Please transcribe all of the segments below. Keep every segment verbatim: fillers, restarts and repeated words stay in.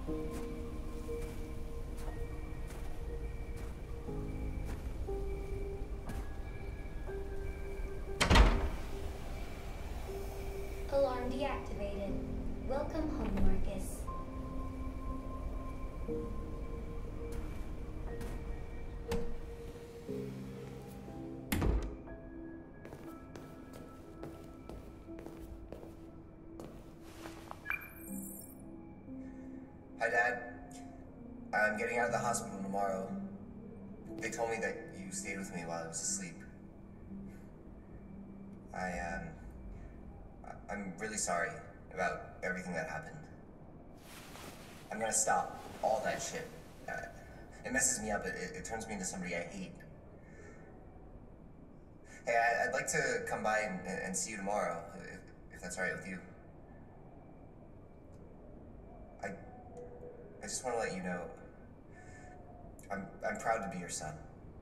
Alarm deactivated. Welcome home, Marcus. Hi, Dad. I'm getting out of the hospital tomorrow. They told me that you stayed with me while I was asleep. I, um... I- I'm really sorry about everything that happened. I'm gonna stop all that shit. Uh, it messes me up. It, it, it turns me into somebody I hate. Hey, I, I'd like to come by and, and see you tomorrow, if, if that's all right with you. I... I just want to let you know, I'm, I'm proud to be your son.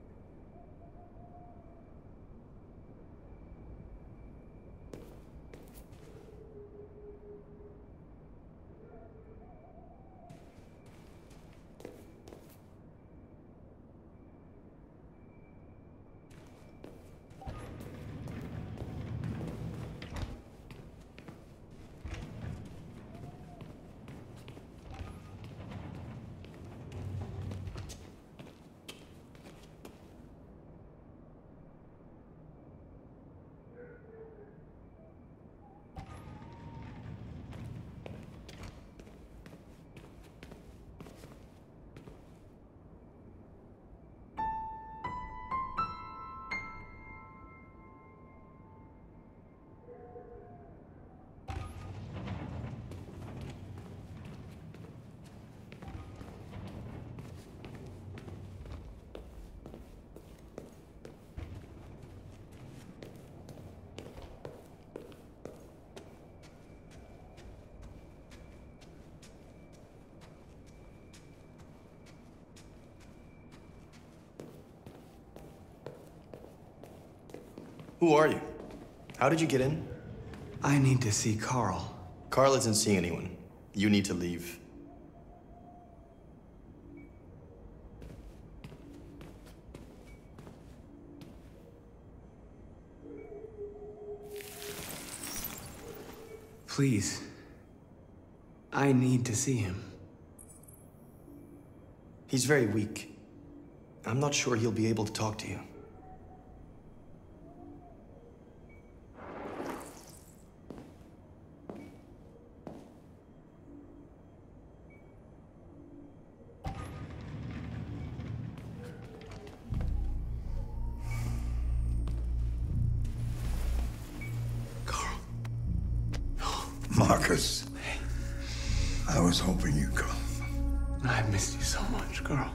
Who are you? How did you get in? I need to see Carl. Carl isn't seeing anyone. You need to leave. Please. I need to see him. He's very weak. I'm not sure he'll be able to talk to you. Marcus, I was hoping you'd come. I've missed you so much, Carl.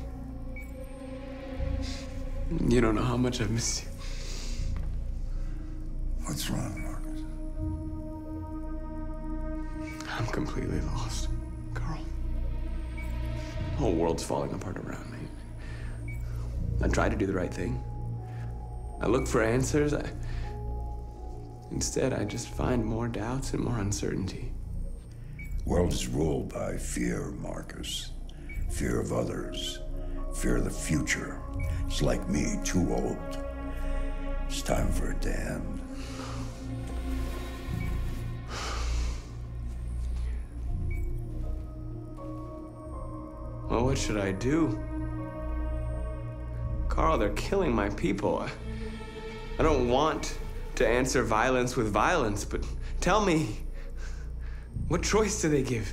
You don't know how much I've missed you. What's wrong, Marcus? I'm completely lost, Carl. The whole world's falling apart around me. I try to do the right thing. I look for answers. I... Instead, I just find more doubts and more uncertainty. World is ruled by fear, Marcus. Fear of others. Fear of the future. It's like me, too old. It's time for it to end. Well, what should I do? Carl, they're killing my people. I, I don't want to answer violence with violence, but tell me, what choice do they give?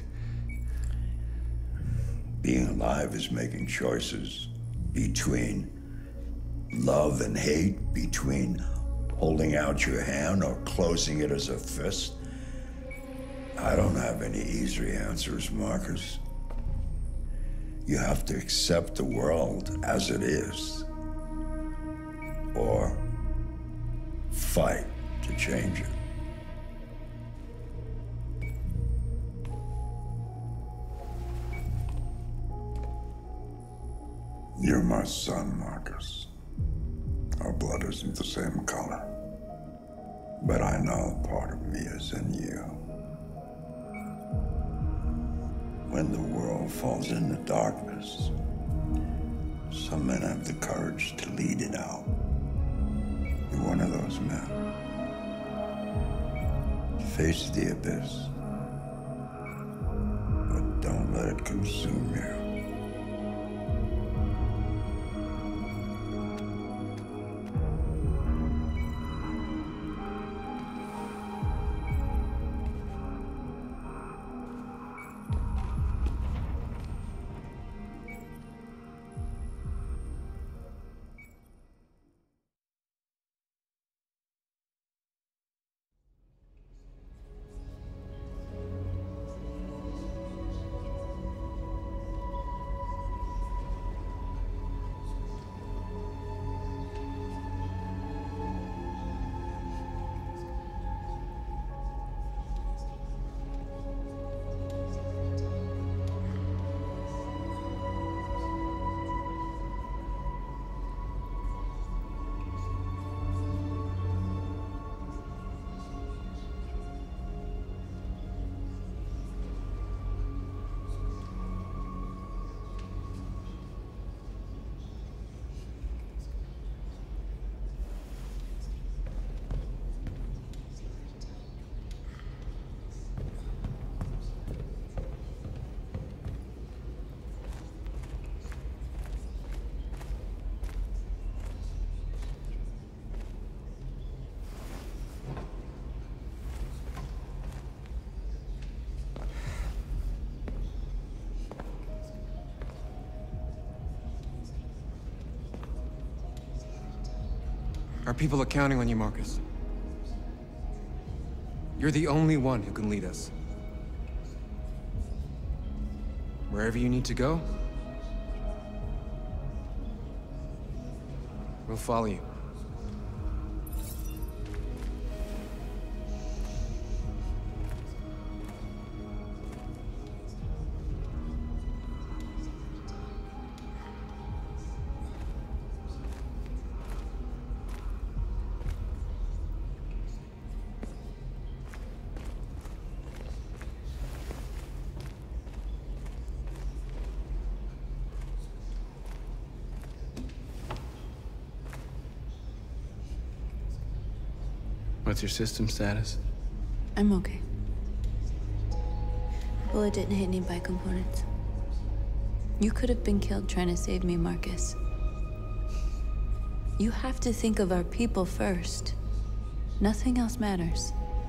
Being alive is making choices between love and hate, between holding out your hand or closing it as a fist. I don't have any easy answers, Marcus. You have to accept the world as it is, or fight to change it. You're my son, Marcus. Our blood isn't the same color, but I know part of me is in you. when the world falls into darkness, some men have the courage to lead it out. You're one of those men. Face the abyss, but don't let it consume you. Our people are counting on you, Marcus. You're the only one who can lead us. Wherever you need to go, we'll follow you. What's your system status? I'm okay. Bullet didn't hit any bike components. You could have been killed trying to save me, Marcus. You have to think of our people first. Nothing else matters.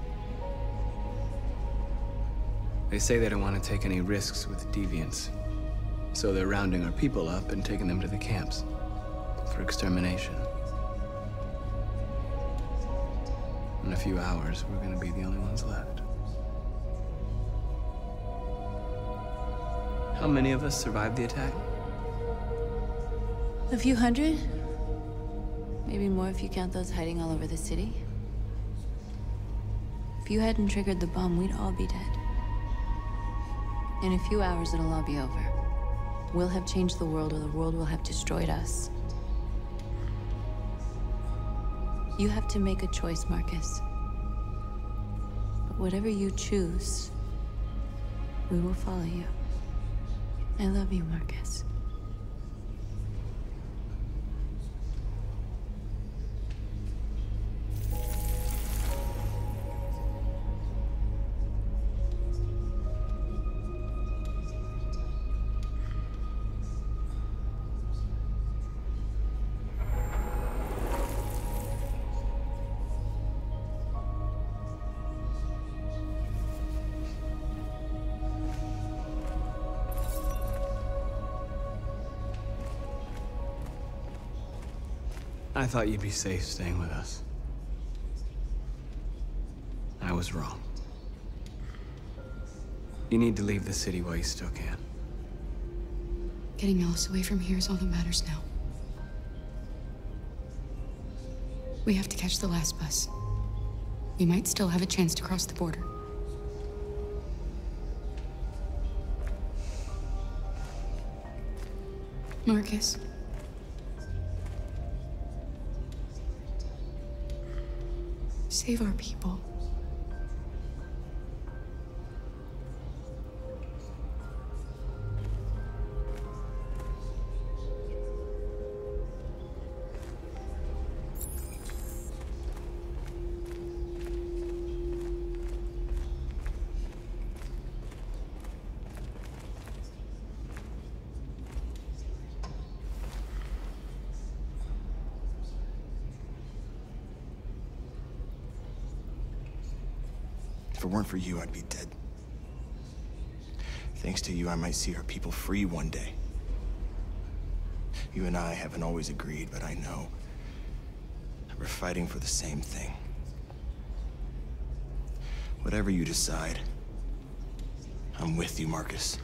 They say they don't want to take any risks with deviants. So they're rounding our people up and taking them to the camps for extermination. In a few hours, we're gonna be the only ones left. How many of us survived the attack? A few hundred? Maybe more if you count those hiding all over the city. If you hadn't triggered the bomb, we'd all be dead. In a few hours, it'll all be over. We'll have changed the world, or the world will have destroyed us. You have to make a choice, Marcus. But whatever you choose, we will follow you. I love you, Marcus. I thought you'd be safe staying with us. I was wrong. You need to leave the city while you still can. Getting Alice away from here is all that matters now. We have to catch the last bus. We might still have a chance to cross the border. Marcus. Save our people. it weren't for you, I'd be dead. Thanks to you, I might see our people free one day. You and I haven't always agreed, but I know that we're fighting for the same thing. Whatever you decide, I'm with you, Marcus.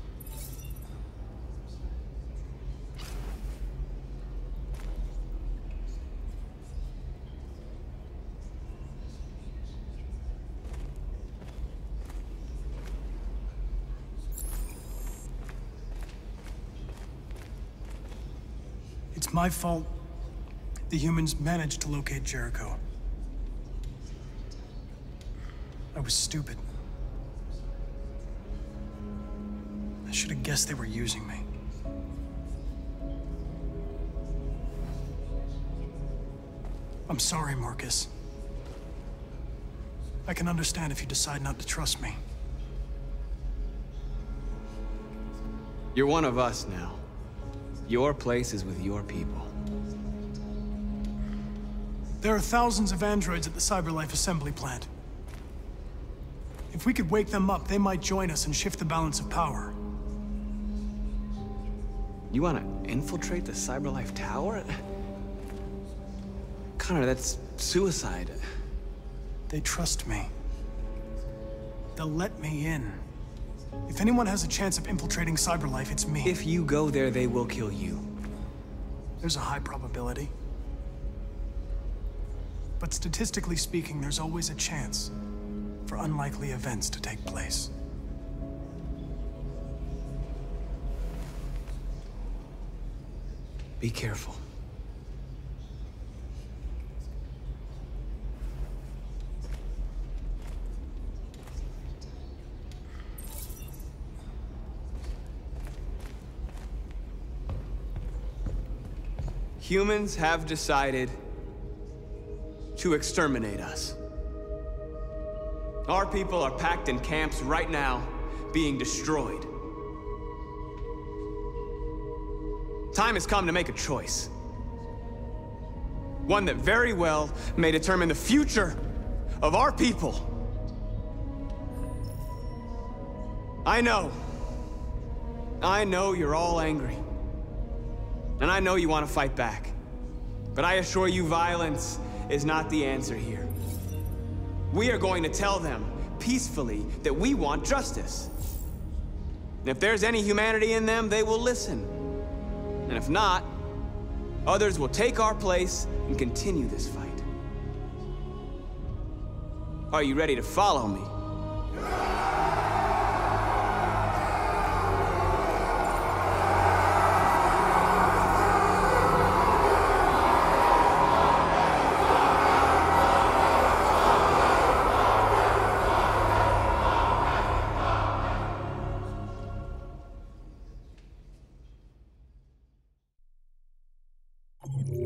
It's my fault the humans managed to locate Jericho. I was stupid. I should have guessed they were using me. I'm sorry, Marcus. I can understand if you decide not to trust me. You're one of us now. Your place is with your people. There are thousands of androids at the CyberLife assembly plant. If we could wake them up, they might join us and shift the balance of power. You want to infiltrate the CyberLife tower? Connor, that's suicide. They trust me. They'll let me in. If anyone has a chance of infiltrating CyberLife, it's me. If you go there, they will kill you. There's a high probability. But statistically speaking, there's always a chance for unlikely events to take place. Be careful. Humans have decided to exterminate us. Our people are packed in camps right now, being destroyed. Time has come to make a choice. One that very well may determine the future of our people. I know. I know you're all angry. And I know you want to fight back. But I assure you, violence is not the answer here. We are going to tell them, peacefully, that we want justice. And if there's any humanity in them, they will listen. And if not, others will take our place and continue this fight. Are you ready to follow me? You